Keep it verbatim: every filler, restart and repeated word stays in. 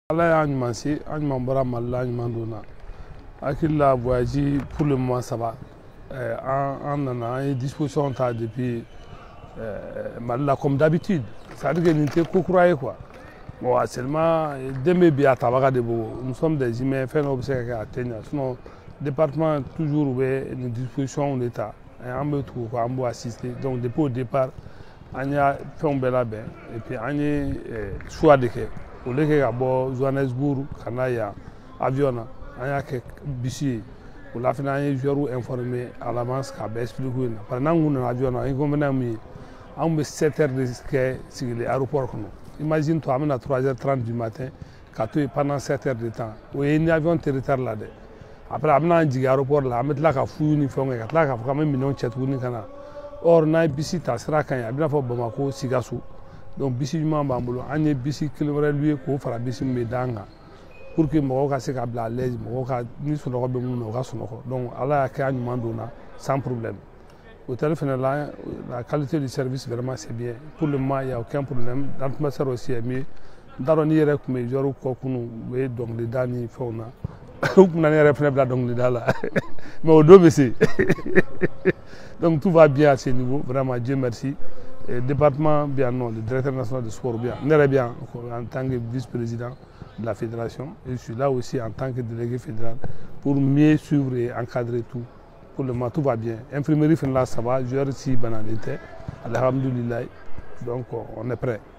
Allah a ɲuman se an ɲuman bɔra Mali la ɲuman donna hakili la voyage pour le moment ça va euh, an nana an ye disposition ta depuis euh, Mali la comme d'habitude c'est à dire que nin tɛ ko kura ye quoi bon seulement den bɛ bi a tabaga de bolo nous sommes des humains fɛn dɔw bɛ se ka kɛ a tɛ ɲa sinon département toujours u bɛ nin disposition de ta an bɛ tugu ko an b'u assister donc depuis au départ an y'a fɛnw bɛɛ labɛn et puis an ye choix de kɛ au lieu que ka bɔ Johannesburg ka na yan avion na an y'a kɛ bisi ye o la fana an ye joueurs informé à l'avance k'a bɛɛ expliquer u ɲɛna parce que n'an kun nana avion na inconvénient min ye an bɛ sept heures de kɛ sigilen aéroport kɔnɔ imagine toi an bɛna trois heures trente du matin ka to yen pendant sept heures de temps o ye ni avion tɛ retard la dɛ après a bɛna jigin aéroport la an bɛ tila ka fouille ni fɛnw kɛ ka tila k'a fɔ k'an bɛ minɛnw cɛ tuguni ka na or n'a ye bisi ta sira ka ɲi a bɛ n'a fɔ Bamako Sikaso donc bisi ɲuman b'an bolo an ye bisi kelen wɛrɛ loué k'o fara bisi min bɛ d'an kan pour que mɔgɔw ka se ka bila à l'aise mɔgɔw ka ni sunɔgɔ bɛ minnu na u ka sunɔgɔ donc ala y'a kɛ an ɲuman donna sans problème hôtel fana la la qualité du service vraiment c'est bien pour le moment il y a aucun problème l'atmosphère aussi est mieux n t'a dɔn n'i yɛrɛ tun bɛ joueur kɔ kunun u bɛ dɔnkili da ni fɛnw na u tun na ne yɛrɛ fana bila dɔnkili da la mais o don bɛ se donc tout va bien à ce niveau vraiment Dieu merci. Le département bien non, le directeur national de sport bien, n'est bien en tant que vice-président de la fédération. Et je suis là aussi en tant que délégué fédéral pour mieux suivre et encadrer tout. Pour le moment, tout va bien. Imprimerie, là, ça va. Joueur ici, banalité. Alhamdoulilah. Donc, on est prêt.